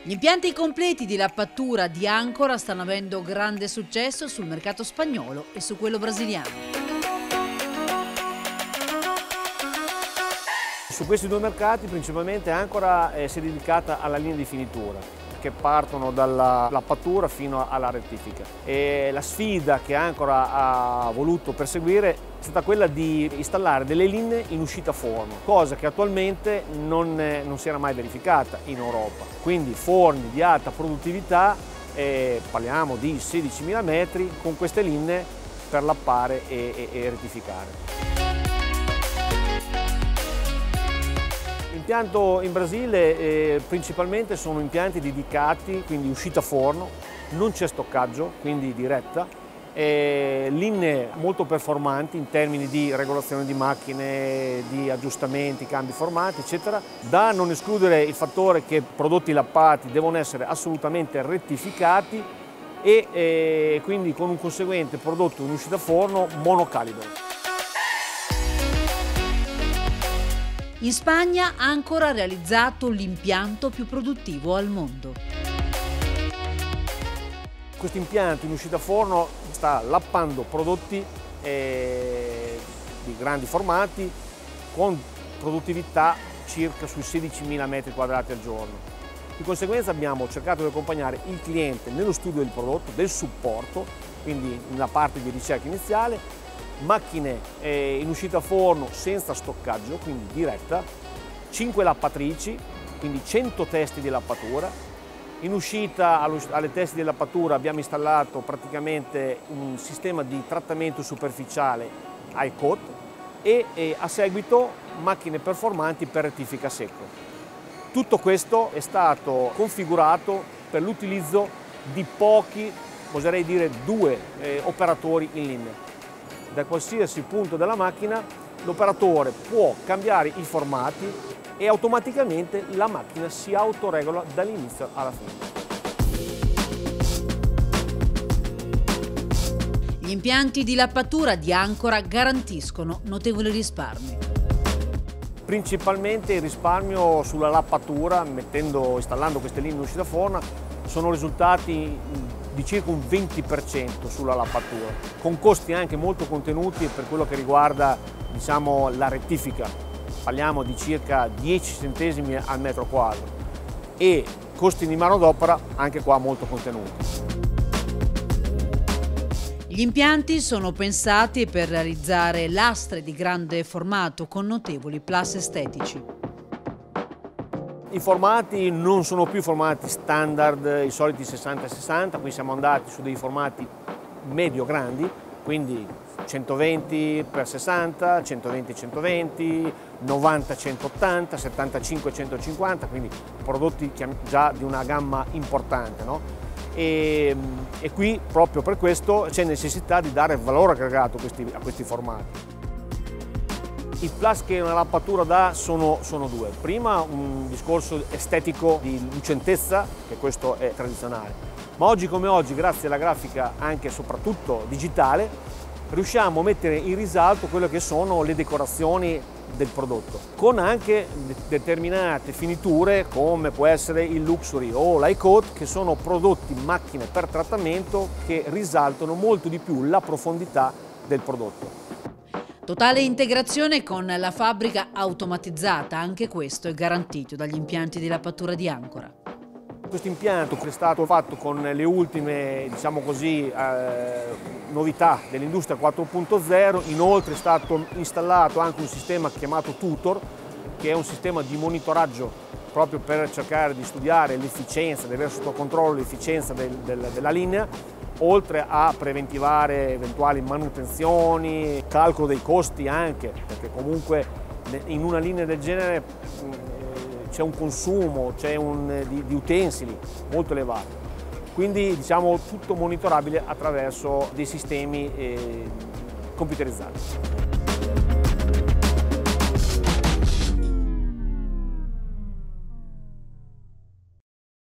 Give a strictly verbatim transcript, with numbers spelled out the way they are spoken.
Gli impianti completi di lappatura di Ancora stanno avendo grande successo sul mercato spagnolo e su quello brasiliano. Su questi due mercati principalmente Ancora eh, si è dedicata alla linea di finitura, che partono dalla lappatura fino alla rettifica. E la sfida che Ancora ha voluto perseguire è stata quella di installare delle linee in uscita forno, cosa che attualmente non, eh, non si era mai verificata in Europa. Quindi forni di alta produttività, eh, parliamo di sedicimila metri, con queste linee per lappare e, e, e rettificare. L'impianto in Brasile eh, principalmente sono impianti dedicati, quindi uscita forno, non c'è stoccaggio, quindi diretta, e linee molto performanti in termini di regolazione di macchine, di aggiustamenti, cambi formati, eccetera, da non escludere il fattore che prodotti lappati devono essere assolutamente rettificati e eh, quindi con un conseguente prodotto in uscita forno monocalibro. In Spagna Ancora ha realizzato l'impianto più produttivo al mondo. Questo impianto in uscita forno sta lappando prodotti eh, di grandi formati con produttività circa sui sedicimila metri quadrati al giorno. Di conseguenza abbiamo cercato di accompagnare il cliente nello studio del prodotto, del supporto, quindi nella parte di ricerca iniziale, macchine eh, in uscita forno senza stoccaggio, quindi diretta, cinque lappatrici, quindi cento testi di lappatura. In uscita alle teste di lappatura abbiamo installato praticamente un sistema di trattamento superficiale high coat e, e a seguito macchine performanti per rettifica secco. Tutto questo è stato configurato per l'utilizzo di pochi, oserei dire due eh, operatori in linea. Da qualsiasi punto della macchina l'operatore può cambiare i formati e automaticamente la macchina si autoregola dall'inizio alla fine. Gli impianti di lappatura di Ancora garantiscono notevoli risparmi. Principalmente il risparmio sulla lappatura, mettendo, installando queste linee in uscita forno, sono risultati di circa un venti per cento sulla lappatura, con costi anche molto contenuti per quello che riguarda, diciamo, la rettifica. Parliamo di circa dieci centesimi al metro quadro e costi di manodopera anche qua molto contenuti. Gli impianti sono pensati per realizzare lastre di grande formato con notevoli plus estetici. I formati non sono più formati standard, i soliti sessanta sessanta, qui siamo andati su dei formati medio-grandi, quindi centoventi per sessanta, centoventi centoventi, novanta centottanta, settantacinque centocinquanta, quindi prodotti già di una gamma importante, no? E, e qui proprio per questo c'è necessità di dare valore aggregato a questi, a questi formati. I plus che una lappatura dà sono, sono due. Prima un discorso estetico di lucentezza, che questo è tradizionale, ma oggi come oggi, grazie alla grafica anche e soprattutto digitale, riusciamo a mettere in risalto quelle che sono le decorazioni del prodotto, con anche determinate finiture come può essere il Luxury o l'High Coat, che sono prodotti, macchine per trattamento che risaltano molto di più la profondità del prodotto. Totale integrazione con la fabbrica automatizzata, anche questo è garantito dagli impianti di lappatura di Ancora. Questo impianto è stato fatto con le ultime, diciamo così, eh, novità dell'industria quattro punto zero, inoltre è stato installato anche un sistema chiamato Tutor, che è un sistema di monitoraggio proprio per cercare di studiare l'efficienza, di avere sotto controllo l'efficienza del, del, della linea, oltre a preventivare eventuali manutenzioni, calcolo dei costi anche, perché comunque in una linea del genere c'è un consumo, c'è un, di, di utensili molto elevato, quindi diciamo tutto monitorabile attraverso dei sistemi eh, computerizzati.